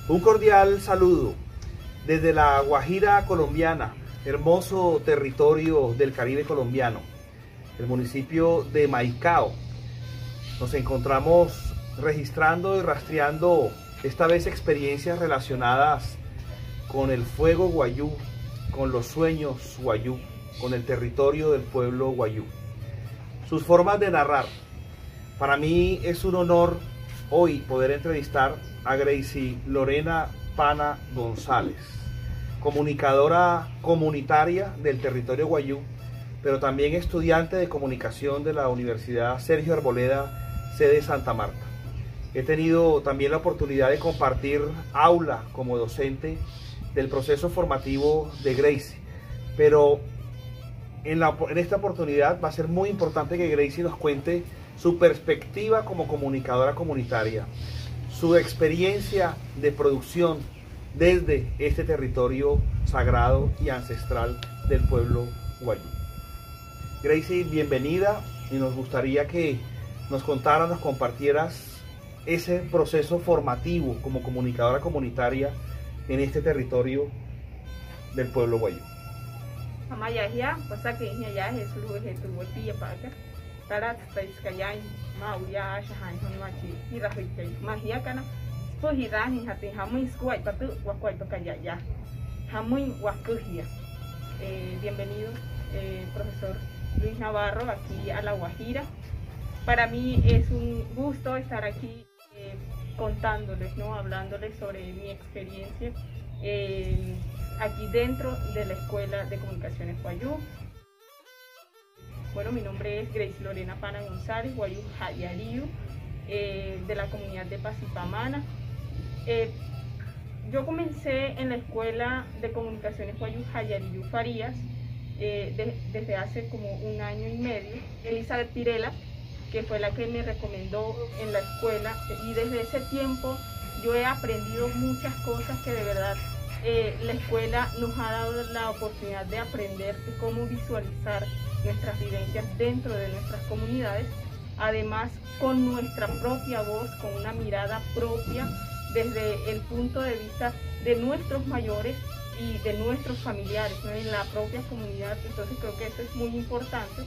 Un cordial saludo desde la Guajira colombiana, hermoso territorio del Caribe colombiano, el municipio de Maicao. Nos encontramos registrando y rastreando esta vez experiencias relacionadas con el fuego guayú, con los sueños guayú, con el territorio del pueblo guayú. Sus formas de narrar. Para mí es un honor hoy poder entrevistar a Gracie Lorena Pana González, comunicadora comunitaria del territorio guayú, pero también estudiante de comunicación de la Universidad Sergio Arboleda, sede Santa Marta. He tenido también la oportunidad de compartir aula como docente del proceso formativo de Gracie, pero en esta oportunidad va a ser muy importante que Gracie nos cuente su perspectiva como comunicadora comunitaria, su experiencia de producción desde este territorio sagrado y ancestral del pueblo guayú. Gracie, bienvenida, y nos gustaría que nos contaras, nos compartieras ese proceso formativo como comunicadora comunitaria en este territorio del pueblo guayú. Tarat Taiskayay, Mauya, Shahan, Hamachi, Hirahite, Mahiakana, Pohirahi, Hati, Hamuin Squai, Patu, Wakwai Tokayaya, Hamuin Wakuhia. Bienvenido, profesor Luis Navarro, aquí a La Guajira. Para mí es un gusto estar aquí contándoles, ¿no? Hablándoles sobre mi experiencia aquí dentro de la Escuela de Comunicaciones Guayú. Bueno, mi nombre es Gracie Lorena Pana González, Guayú Hayariu, de la comunidad de Pasipamana. Yo comencé en la Escuela de Comunicaciones Guayú Hayariu Farías desde hace como un año y medio. Elizabeth Pirela, que fue la que me recomendó en la escuela, y desde ese tiempo yo he aprendido muchas cosas que de verdad la escuela nos ha dado la oportunidad de aprender de cómo visualizar nuestras vivencias dentro de nuestras comunidades, además con nuestra propia voz, con una mirada propia desde el punto de vista de nuestros mayores y de nuestros familiares, ¿no? En la propia comunidad. Entonces creo que eso es muy importante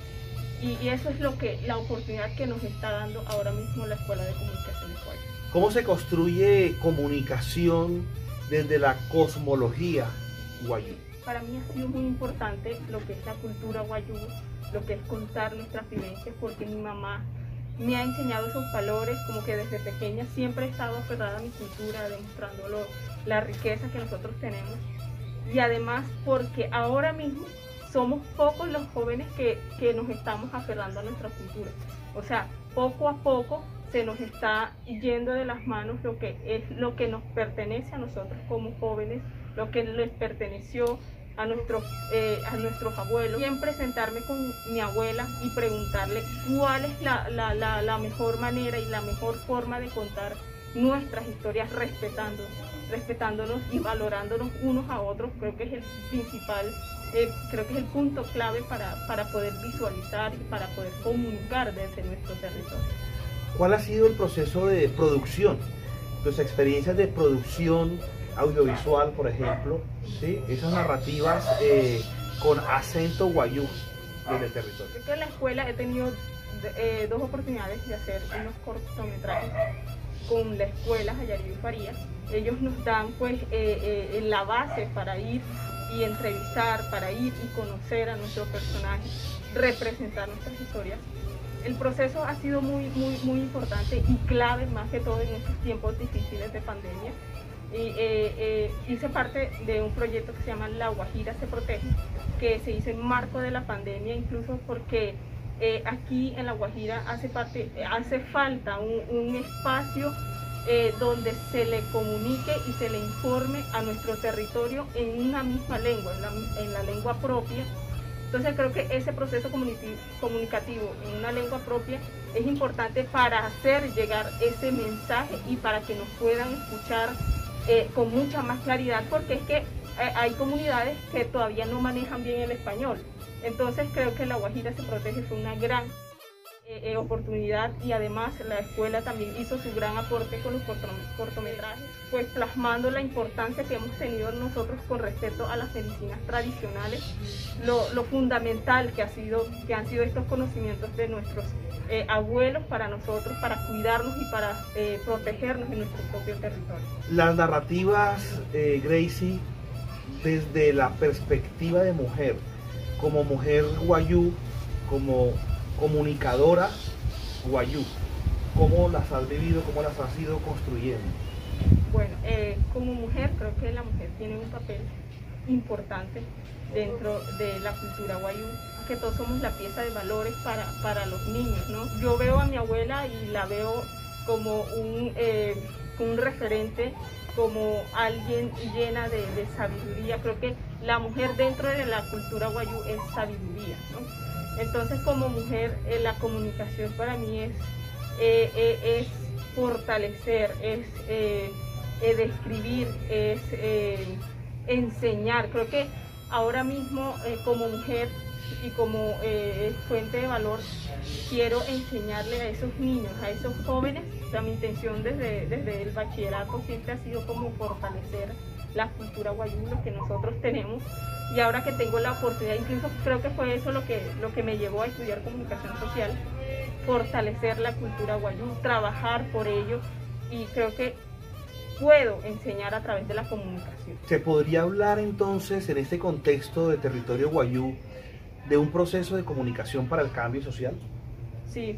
y eso es la oportunidad que nos está dando ahora mismo la Escuela de Comunicaciones Guayú. ¿Cómo se construye comunicación desde la cosmología guayú? Para mí ha sido muy importante lo que es la cultura guayú, lo que es contar nuestras vivencias, porque mi mamá me ha enseñado esos valores, como que desde pequeña siempre he estado aferrada a mi cultura, demostrando la riqueza que nosotros tenemos. Y además porque ahora mismo somos pocos los jóvenes que nos estamos aferrando a nuestra cultura. O sea, poco a poco se nos está yendo de las manos lo que nos pertenece a nosotros como jóvenes, lo que les perteneció a nuestros abuelos. Siempre sentarme con mi abuela y preguntarle cuál es la mejor manera y la mejor forma de contar nuestras historias respetándonos y valorándonos unos a otros. Creo que es el principal, creo que es el punto clave para poder visualizar y para poder comunicar desde nuestro territorio. ¿Cuál ha sido el proceso de producción? Tus experiencias de producción audiovisual, por ejemplo, ¿sí? Esas narrativas con acento guayú desde el territorio. Creo que en la escuela he tenido dos oportunidades de hacer unos cortometrajes con la escuela Hayariu Farías. Ellos nos dan pues la base para ir y entrevistar, para ir y conocer a nuestros personajes, representar nuestras historias. El proceso ha sido muy importante y clave, más que todo en estos tiempos difíciles de pandemia. Hice parte de un proyecto que se llama La Guajira se protege, que se hizo en marco de la pandemia, incluso porque aquí en La Guajira hace falta un espacio donde se le comunique y se le informe a nuestro territorio en una misma lengua, en la lengua propia. Entonces creo que ese proceso comunicativo en una lengua propia es importante para hacer llegar ese mensaje y para que nos puedan escuchar con mucha más claridad, porque es que hay comunidades que todavía no manejan bien el español. Entonces creo que La Guajira se protege fue una gran oportunidad, y además la escuela también hizo su gran aporte con los cortometrajes, pues plasmando la importancia que hemos tenido nosotros con respecto a las medicinas tradicionales, lo fundamental que han sido estos conocimientos de nuestros abuelos para nosotros, para cuidarnos y para protegernos en nuestro propio territorio. Las narrativas, Gracie, desde la perspectiva de mujer wayú, como comunicadora wayú, ¿cómo las has vivido, cómo las has ido construyendo? Bueno, como mujer, creo que la mujer tiene un papel importante dentro de la cultura wayú, que todos somos la pieza de valores para los niños, ¿no? Yo veo a mi abuela y la veo como un referente, como alguien llena de sabiduría. Creo que la mujer dentro de la cultura wayú es sabiduría, ¿no? Entonces, como mujer, la comunicación para mí es fortalecer, es describir, es enseñar. Creo que ahora mismo, como mujer y como fuente de valor, quiero enseñarle a esos niños, a esos jóvenes. O sea, mi intención desde el bachillerato siempre ha sido como fortalecer la cultura wayú, lo que nosotros tenemos. Y ahora que tengo la oportunidad, incluso creo que fue eso lo que me llevó a estudiar comunicación social, fortalecer la cultura wayú, trabajar por ello, y creo que puedo enseñar a través de la comunicación. ¿Se podría hablar entonces, en este contexto de territorio wayú, de un proceso de comunicación para el cambio social? Sí,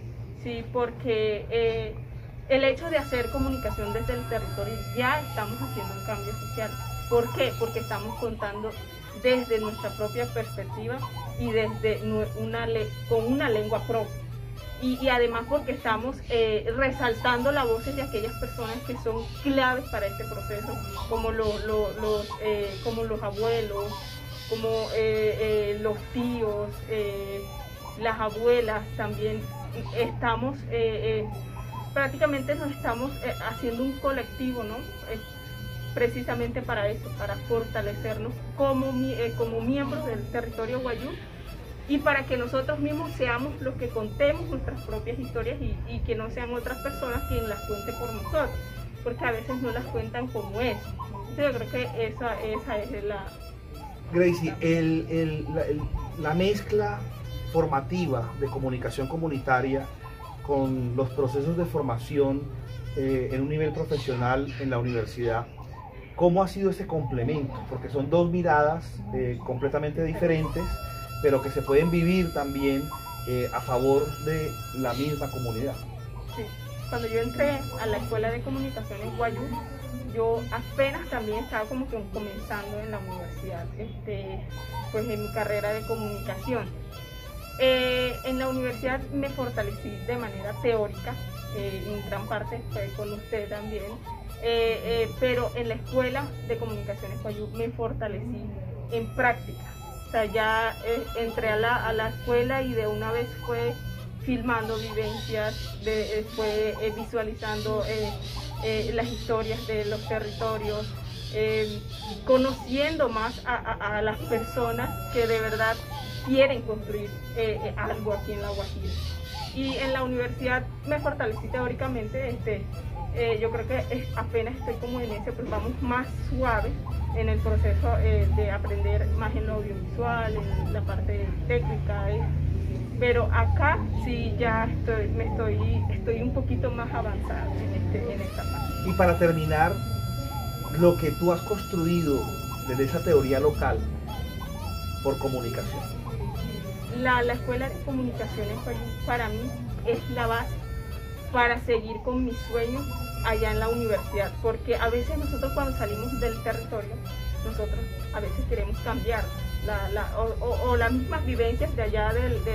porque el hecho de hacer comunicación desde el territorio, ya estamos haciendo un cambio social. ¿Por qué? Porque estamos contando desde nuestra propia perspectiva y desde con una lengua propia. Y además porque estamos resaltando las voces de aquellas personas que son claves para este proceso, como los abuelos, como los tíos, las abuelas también. Prácticamente nos estamos haciendo un colectivo, ¿no? Precisamente para eso, para fortalecernos como miembros del territorio wayú, y para que nosotros mismos seamos los que contemos nuestras propias historias y que no sean otras personas quienes las cuenten por nosotros, porque a veces no las cuentan como es. Entonces yo creo que esa es la... Gracie, la mezcla formativa de comunicación comunitaria con los procesos de formación en un nivel profesional en la universidad, ¿cómo ha sido ese complemento? Porque son dos miradas completamente diferentes, pero que se pueden vivir también a favor de la misma comunidad. Sí. Cuando yo entré a la Escuela de Comunicaciones wayú, yo apenas también estaba como que comenzando en la universidad, pues en mi carrera de comunicación. En la universidad me fortalecí de manera teórica, en gran parte fue con usted también, pero en la Escuela de Comunicaciones wayú me fortalecí en práctica. O sea, ya entré a la escuela y de una vez fue filmando vivencias, fue visualizando las historias de los territorios, conociendo más a las personas que de verdad quieren construir algo aquí en La Guajira. Y en la universidad me fortalecí teóricamente, yo creo que apenas estoy como en ese, pues vamos más suave en el proceso de aprender más en lo audiovisual, en la parte técnica, pero acá sí ya estoy un poquito más avanzada en esta parte. Y para terminar, lo que tú has construido desde esa teoría local por comunicación. La Escuela de Comunicaciones para mí es la base para seguir con mis sueños allá en la universidad, porque a veces nosotros cuando salimos del territorio, nosotros a veces queremos cambiar o las mismas vivencias de allá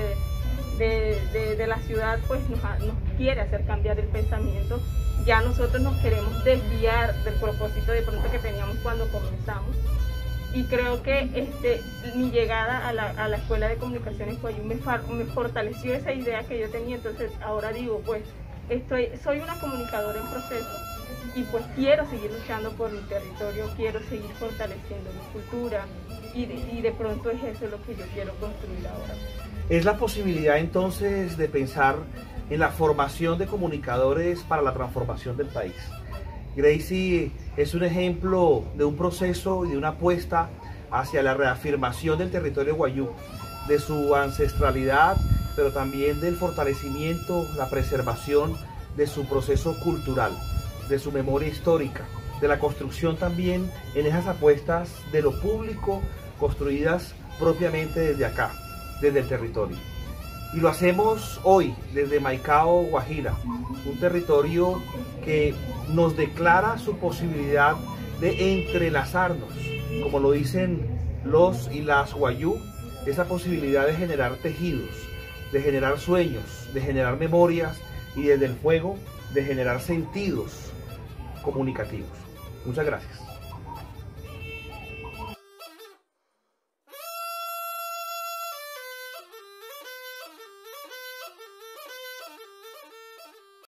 de la ciudad, pues nos quiere hacer cambiar el pensamiento. Ya nosotros nos queremos desviar del propósito de pronto que teníamos cuando comenzamos. Y creo que mi llegada a la Escuela de Comunicaciones wayú me fortaleció esa idea que yo tenía. Entonces ahora digo, pues soy una comunicadora en proceso y pues quiero seguir luchando por mi territorio, quiero seguir fortaleciendo mi cultura y de pronto es eso lo que yo quiero construir ahora. es la posibilidad entonces de pensar en la formación de comunicadores para la transformación del país. Gracie es un ejemplo de un proceso y de una apuesta hacia la reafirmación del territorio guayú, de su ancestralidad, pero también del fortalecimiento, la preservación de su proceso cultural, de su memoria histórica, de la construcción también en esas apuestas de lo público construidas propiamente desde acá, desde el territorio. Y lo hacemos hoy desde Maicao, Guajira, un territorio que nos declara su posibilidad de entrelazarnos, como lo dicen los y las guayú, esa posibilidad de generar tejidos, de generar sueños, de generar memorias y desde el fuego de generar sentidos comunicativos. Muchas gracias.